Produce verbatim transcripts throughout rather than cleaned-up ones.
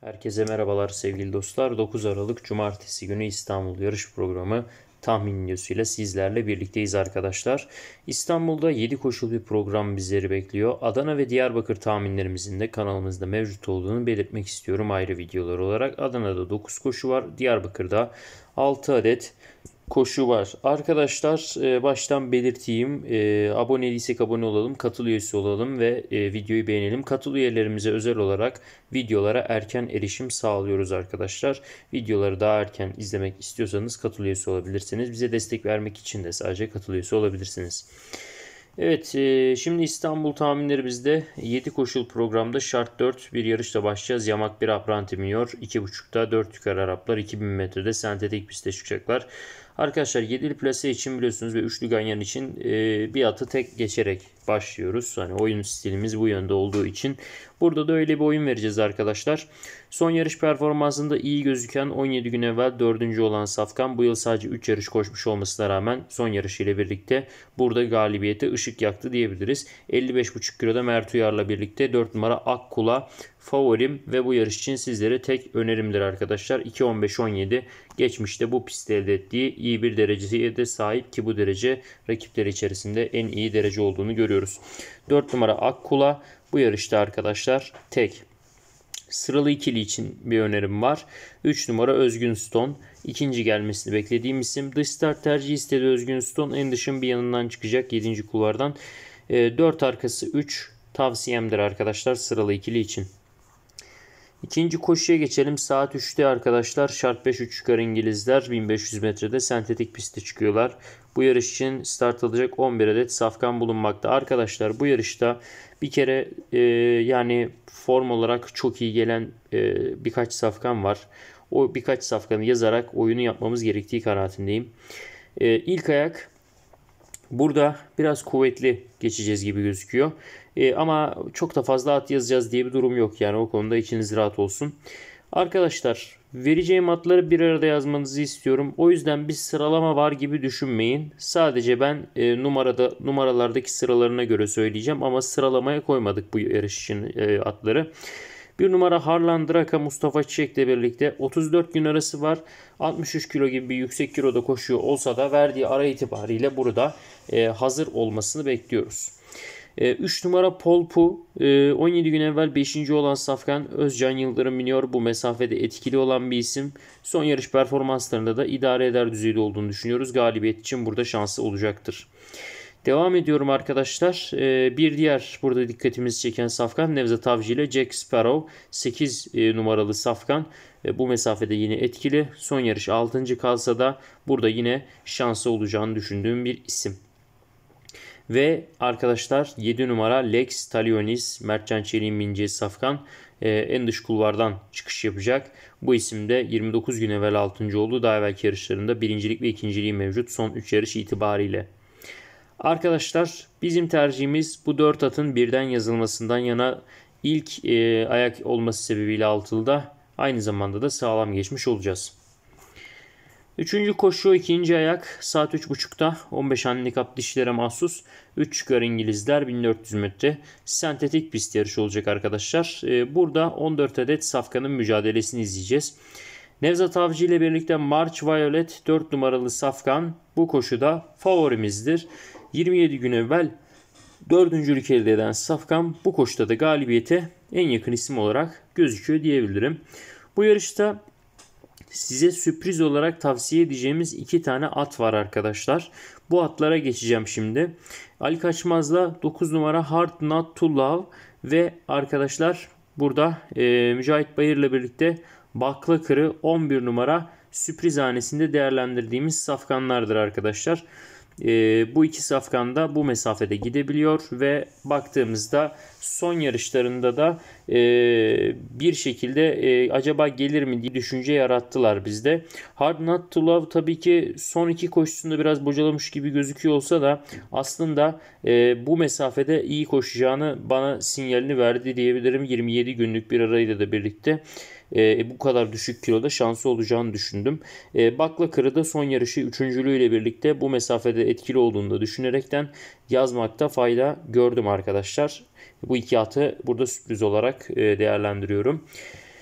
Herkese merhabalar sevgili dostlar. dokuz Aralık Cumartesi günü İstanbul yarış programı tahmin videosuyla sizlerle birlikteyiz arkadaşlar. İstanbul'da yedi koşulu bir program bizleri bekliyor. Adana ve Diyarbakır tahminlerimizin de kanalımızda mevcut olduğunu belirtmek istiyorum ayrı videolar olarak. Adana'da dokuz koşu var. Diyarbakır'da altı adet koşu var. Arkadaşlar baştan belirteyim. Abone değilsek abone olalım. Katıl üyesi olalım ve videoyu beğenelim. Katıl üyelerimize özel olarak videolara erken erişim sağlıyoruz arkadaşlar. Videoları daha erken izlemek istiyorsanız katıl üyesi olabilirsiniz. Bize destek vermek için de sadece katıl üyesi olabilirsiniz. Evet, şimdi İstanbul tahminleri bizde yedi koşul programda şart dört bir yarışla başlayacağız. Yamak bir Apprenti Minor iki buçukta dört yukarı Araplar iki bin metrede sentetik piste çıkacaklar. Arkadaşlar yedili plase için biliyorsunuz ve üçlü ganyan için bir atı tek geçerek başlıyoruz. Hani oyun stilimiz bu yönde olduğu için burada da öyle bir oyun vereceğiz arkadaşlar. Son yarış performansında iyi gözüken on yedi gün evvel dördüncü olan Safkan bu yıl sadece üç yarış koşmuş olmasına rağmen son yarışıyla birlikte burada galibiyete ışık yaktı diyebiliriz. elli beş buçuk kiloda Mert Uyar'la birlikte dört numara Akkula favorim ve bu yarış için sizlere tek önerimdir arkadaşlar. iki on beş on yedi geçmişte bu pistte elde ettiği iyi bir dereceye de sahip ki bu derece rakipleri içerisinde en iyi derece olduğunu görüyoruz. dört numara Akkula bu yarışta arkadaşlar tek. Sıralı ikili için bir önerim var. üç numara Özgün Stone. İkinci gelmesini beklediğim isim. Dış start tercih istedi Özgün Stone. En dışın bir yanından çıkacak yedinci kulvardan. E, dört arkası üç tavsiyemdir arkadaşlar sıralı ikili için. İkinci koşuya geçelim. Saat üçte arkadaşlar şart beş üç yukarı İngilizler bin beş yüz metrede sentetik piste çıkıyorlar. Bu yarış için start alacak on bir adet safkan bulunmakta. Arkadaşlar bu yarışta bir kere e, yani form olarak çok iyi gelen e, birkaç safkan var. O birkaç safkanı yazarak oyunu yapmamız gerektiği kanaatindeyim. E, ilk ayak burada biraz kuvvetli geçeceğiz gibi gözüküyor. E, ama çok da fazla at yazacağız diye bir durum yok. Yani o konuda içiniz rahat olsun. Arkadaşlar vereceğim atları bir arada yazmanızı istiyorum. O yüzden bir sıralama var gibi düşünmeyin. Sadece ben e, numarada numaralardaki sıralarına göre söyleyeceğim. Ama sıralamaya koymadık bu yarış için e, atları. Bir numara Harlan Draka Mustafa Çiçek'le birlikte otuz dört gün arası var. altmış üç kilo gibi bir yüksek kiloda koşuyor olsa da verdiği ara itibariyle burada e, hazır olmasını bekliyoruz. üç numara Polpu on yedi gün evvel beşinci olan Safkan Özcan Yıldırım biniyor. Bu mesafede etkili olan bir isim. Son yarış performanslarında da idare eder düzeyde olduğunu düşünüyoruz. Galibiyet için burada şansı olacaktır. Devam ediyorum arkadaşlar. Bir diğer burada dikkatimizi çeken safkan Nevzat Avcı ile Jack Sparrow sekiz numaralı safkan. Bu mesafede yine etkili. Son yarış altıncı kalsa da burada yine şansı olacağını düşündüğüm bir isim. Ve arkadaşlar yedi numara Lex Talionis Mertcan Çelik'in bineceği safkan en dış kulvardan çıkış yapacak. Bu isim de yirmi dokuz gün evvel altıncı oldu. Daha evvelki yarışlarında birincilik ve ikinciliği mevcut son üç yarış itibariyle. Arkadaşlar bizim tercihimiz bu dört atın birden yazılmasından yana ilk e, ayak olması sebebiyle altılıda aynı zamanda da sağlam geçmiş olacağız. Üçüncü koşu ikinci ayak saat üç buçukta on beş handikap dişilere mahsus üç yukarı İngilizler bin dört yüz metre sentetik pist yarışı olacak arkadaşlar. E, burada on dört adet safkanın mücadelesini izleyeceğiz. Nevzat Avcı ile birlikte March Violet dört numaralı safkan bu koşuda favorimizdir. yirmi yedi gün evvel dördüncülük elde eden safkan bu koşuda da galibiyete en yakın isim olarak gözüküyor diyebilirim. Bu yarışta size sürpriz olarak tavsiye edeceğimiz iki tane at var arkadaşlar. Bu atlara geçeceğim şimdi. Ali Kaçmaz'la dokuz numara Hard Not To Love ve arkadaşlar burada e, Mücahit Bayır'la birlikte Baklakır'ı on bir numara sürpriz hanesinde değerlendirdiğimiz safkanlardır arkadaşlar. E, bu iki safkan da bu mesafede gidebiliyor ve baktığımızda son yarışlarında da e, bir şekilde e, acaba gelir mi diye düşünce yarattılar bizde. Hard Not To Love tabii ki son iki koşusunda biraz bocalamış gibi gözüküyor olsa da aslında e, bu mesafede iyi koşacağını bana sinyalini verdi diyebilirim. yirmi yedi günlük bir arayla da birlikte. E, bu kadar düşük kiloda şansı olacağını düşündüm. E, Baklakır'ı da son yarışı üçüncülüğüyle birlikte bu mesafede etkili olduğunu da düşünerekten yazmakta fayda gördüm arkadaşlar. Bu iki atı burada sürpriz olarak e, değerlendiriyorum.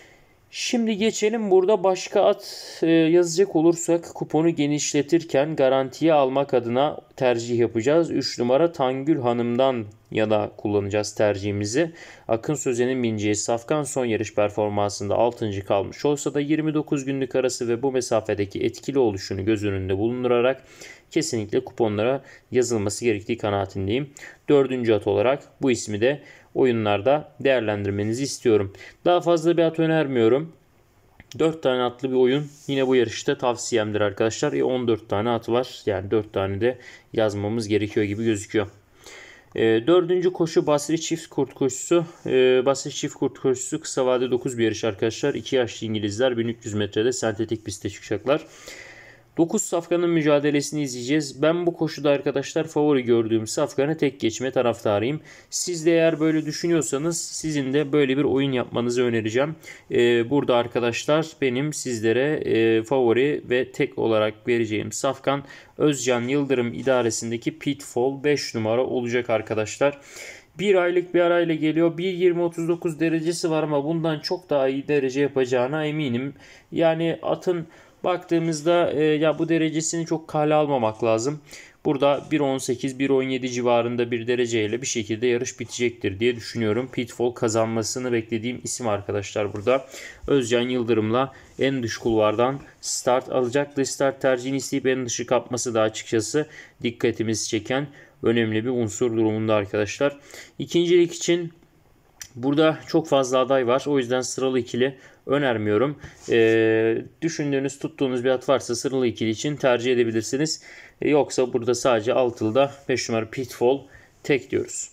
Şimdi geçelim, burada başka at e, yazacak olursak kuponu genişletirken garantiye almak adına tercih yapacağız. üç numara Tangül Hanım'dan yana kullanacağız tercihimizi. Akın Sözen'in bineceği safkan son yarış performansında altıncı kalmış olsa da yirmi dokuz günlük arası ve bu mesafedeki etkili oluşunu göz önünde bulundurarak kesinlikle kuponlara yazılması gerektiği kanaatindeyim. Dördüncü at olarak bu ismi de oyunlarda değerlendirmenizi istiyorum. Daha fazla bir at önermiyorum. dört tane atlı bir oyun yine bu yarışta tavsiyemdir arkadaşlar. E on dört tane at var. Yani dört tane de yazmamız gerekiyor gibi gözüküyor. E, dördüncü koşu Basri Çift Kurt koşusu. E, Basri Çift Kurt koşusu kısa vade dokuz bir yarış arkadaşlar. iki yaşlı İngilizler bin üç yüz metrede sentetik piste çıkacaklar. dokuz safkanın mücadelesini izleyeceğiz. Ben bu koşuda arkadaşlar favori gördüğüm safkanı tek geçme taraftarıyım. Siz de eğer böyle düşünüyorsanız sizin de böyle bir oyun yapmanızı önereceğim. Ee, burada arkadaşlar benim sizlere e, favori ve tek olarak vereceğim safkan Özcan Yıldırım idaresindeki Pitfall beş numara olacak arkadaşlar. Bir aylık bir arayla geliyor. bir yirmi otuz dokuz derecesi var ama bundan çok daha iyi derece yapacağına eminim. Yani atın baktığımızda e, ya bu derecesini çok kale almamak lazım. Burada bir on sekiz bir on yedi civarında bir dereceyle bir şekilde yarış bitecektir diye düşünüyorum. Pitfall kazanmasını beklediğim isim arkadaşlar burada. Özcan Yıldırım'la en dış kulvardan start alacak. Dış start tercihini isteyip en dışı kapması da açıkçası dikkatimizi çeken önemli bir unsur durumunda arkadaşlar. İkincilik için burada çok fazla aday var. O yüzden sıralı ikili önermiyorum. Ee, düşündüğünüz, tuttuğunuz bir at varsa sıralı ikili için tercih edebilirsiniz. Ee, yoksa burada sadece altılıda beş numara Pitfall tek diyoruz.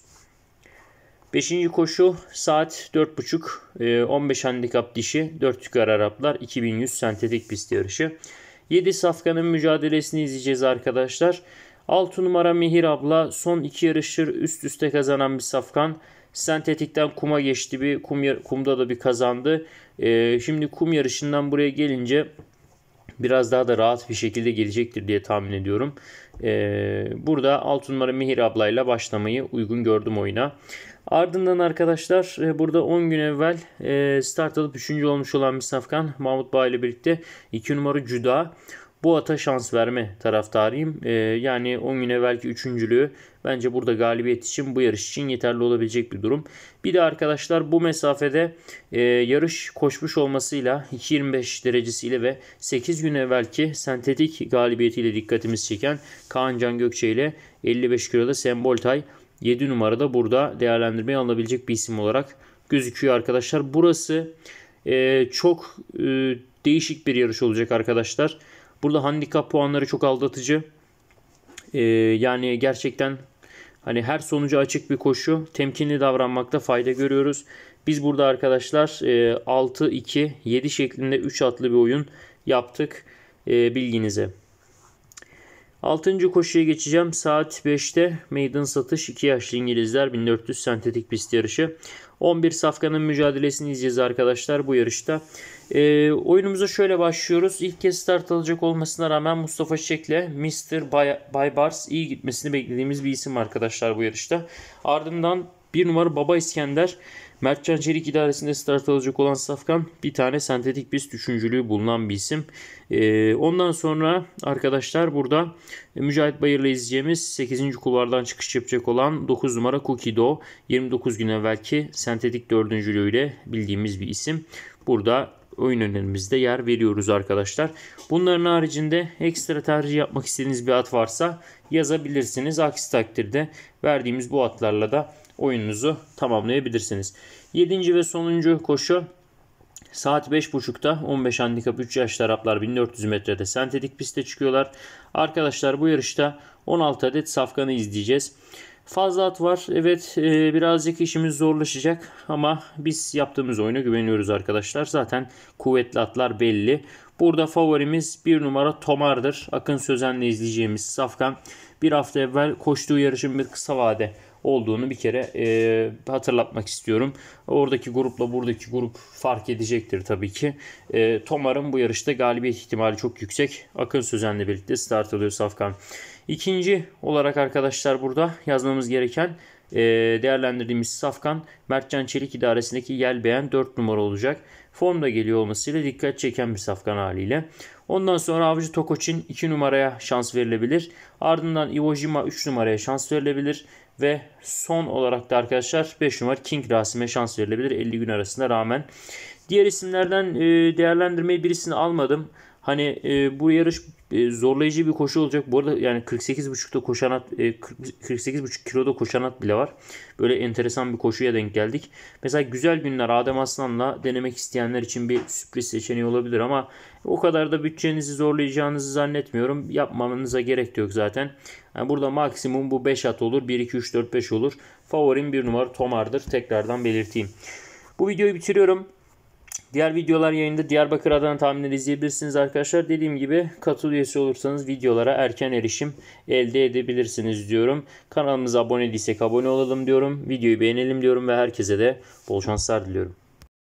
beşinci koşu saat dört buçuk, on beş handikap dişi, dört yukarı Araplar, iki bin yüz sentetik pist yarışı. yedi safkanın mücadelesini izleyeceğiz arkadaşlar. altı numara Mihir Abla son iki yarıştır üst üste kazanan bir safkan. Sentetikten kuma geçti, bir kum, kumda da bir kazandı. Ee, şimdi kum yarışından buraya gelince biraz daha da rahat bir şekilde gelecektir diye tahmin ediyorum. Ee, burada altı numara Mihir ablayla başlamayı uygun gördüm oyuna. Ardından arkadaşlar burada on gün evvel start alıp üçüncü olmuş olan bir safkan Mahmut Bağ ile birlikte iki numara Cüda. Bu ata şans verme taraftarıyım. Ee, yani on gün evvelki üçüncülüğü bence burada galibiyet için, bu yarış için yeterli olabilecek bir durum. Bir de arkadaşlar bu mesafede e, yarış koşmuş olmasıyla iki yirmi beş derecesiyle ve sekiz gün evvelki sentetik galibiyetiyle dikkatimizi çeken Kaan Can Gökçe ile elli beş kiloda Sembol Tay yedi numarada burada değerlendirmeye alınabilecek bir isim olarak gözüküyor arkadaşlar. Burası e, çok e, değişik bir yarış olacak arkadaşlar. Burada handikap puanları çok aldatıcı. Ee, yani gerçekten hani her sonucu açık bir koşu. Temkinli davranmakta fayda görüyoruz. Biz burada arkadaşlar e, altı iki yedi şeklinde üç atlı bir oyun yaptık. E, bilginize. altıncı koşuya geçeceğim. Saat beşte meydan satış iki yaşlı İngilizler bin dört yüz sentetik pist yarışı. on bir safkanın mücadelesini izleyeceğiz arkadaşlar bu yarışta. E, oyunumuza şöyle başlıyoruz. İlk kez start alacak olmasına rağmen Mustafa Çiçek'le mister Baybars iyi gitmesini beklediğimiz bir isim arkadaşlar bu yarışta. Ardından bir numara Baba İskender, Mertcan Çelik idaresinde start alacak olan safkan, bir tane sentetik pist üçüncülüğü bulunan bir isim. Ee, ondan sonra arkadaşlar burada Mücahit Bayır'la izleyeceğimiz sekizinci kulvardan çıkış yapacak olan dokuz numara Cookie Dough, yirmi dokuz gün evvelki sentetik dördüncülüğüyle bildiğimiz bir isim. Burada oyun önerimizde yer veriyoruz arkadaşlar. Bunların haricinde ekstra tercih yapmak istediğiniz bir at varsa yazabilirsiniz. Aksi takdirde verdiğimiz bu atlarla da oyununuzu tamamlayabilirsiniz. yedinci ve sonuncu koşu saat beş buçukta on beş handikap üç yaşlı Araplar bin dört yüz metrede sentetik piste çıkıyorlar. Arkadaşlar bu yarışta on altı adet safkanı izleyeceğiz. Fazla at var. Evet e, birazcık işimiz zorlaşacak ama biz yaptığımız oyuna güveniyoruz arkadaşlar. Zaten kuvvetli atlar belli. Burada favorimiz bir numara Tomar'dır. Akın Sözen'le izleyeceğimiz safkan bir hafta evvel koştuğu yarışın bir kısa vade olduğunu bir kere e, hatırlatmak istiyorum. Oradaki grupla buradaki grup fark edecektir tabii ki. E, Tomar'ın bu yarışta galibiyet ihtimali çok yüksek. Akın Sözen'le birlikte start alıyor safkan. İkinci olarak arkadaşlar burada yazmamız gereken e, değerlendirdiğimiz safkan Mertcan Çelik idaresindeki Yelbeğen dört numara olacak. Formda geliyor olmasıyla dikkat çeken bir safkan haliyle. Ondan sonra Avcı Tokoç'in iki numaraya şans verilebilir. Ardından Iwo Jima üç numaraya şans verilebilir. Ve son olarak da arkadaşlar beş numara King Rasim'e şans verilebilir elli gün arasında rağmen. Diğer isimlerden e, değerlendirmeyi birisini almadım. Hani e, bu yarış e, zorlayıcı bir koşu olacak. Bu arada yani kırk sekiz buçukta koşan at, e, kırk sekiz buçuk kiloda koşan at bile var. Böyle enteresan bir koşuya denk geldik. Mesela güzel günler Adem Aslan'la denemek isteyenler için bir sürpriz seçeneği olabilir ama o kadar da bütçenizi zorlayacağınızı zannetmiyorum. Yapmamanıza gerek de yok zaten. Yani burada maksimum bu beş at olur. bir, iki, üç, dört, beş olur. Favorim bir numara Tomar'dır. Tekrardan belirteyim. Bu videoyu bitiriyorum. Diğer videolar yayında Diyarbakır Adana tahminleri izleyebilirsiniz arkadaşlar. Dediğim gibi katıl üyesi olursanız videolara erken erişim elde edebilirsiniz diyorum. Kanalımıza abone değilsek abone olalım diyorum. Videoyu beğenelim diyorum ve herkese de bol şanslar diliyorum.